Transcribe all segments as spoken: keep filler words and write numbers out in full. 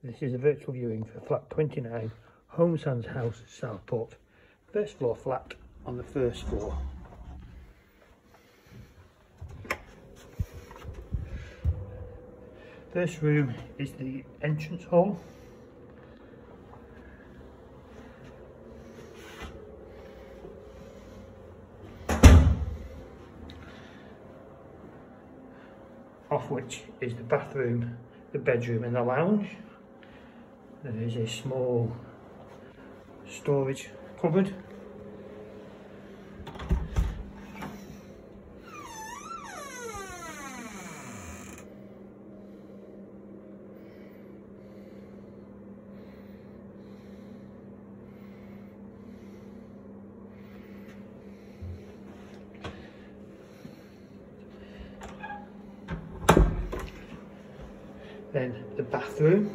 This is a virtual viewing for flat twenty-nine, Home Sands House, Southport. First floor flat on the first floor. First room is the entrance hall. Off which is the bathroom, the bedroom and the lounge. There is a small storage cupboard. Then the bathroom.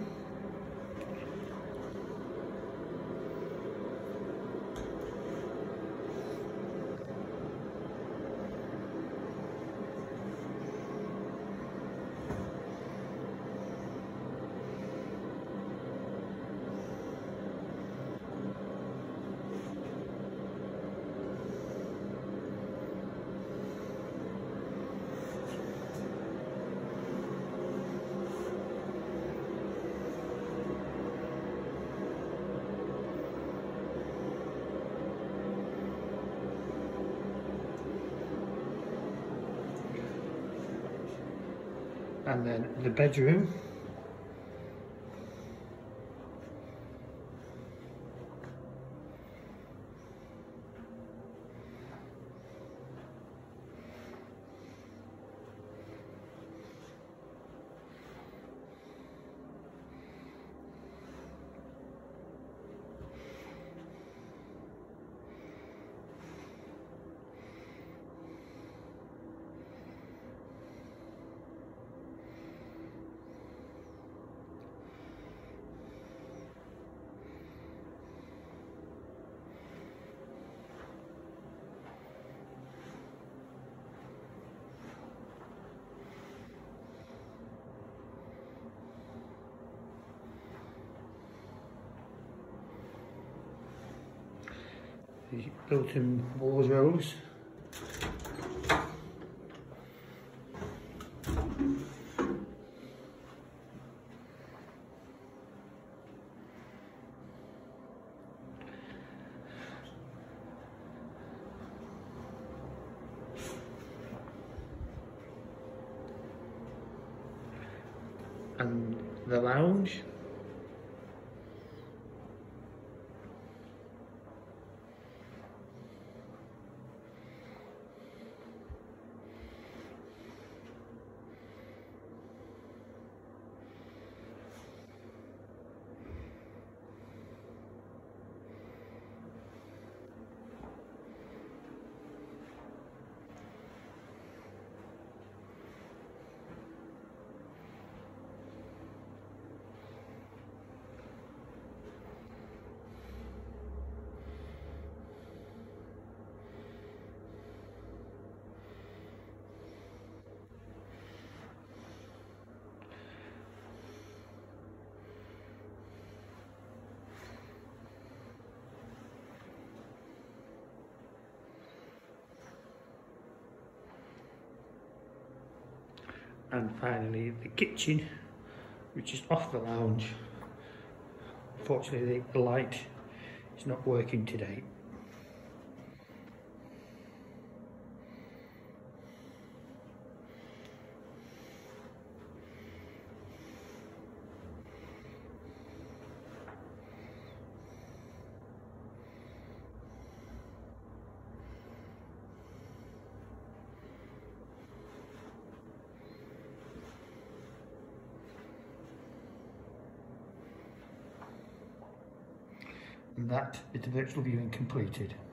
And then the bedroom. The built-in wardrobes. And the lounge. And finally the kitchen, which is off the lounge. Unfortunately the light is not working today. And that is the virtual viewing completed.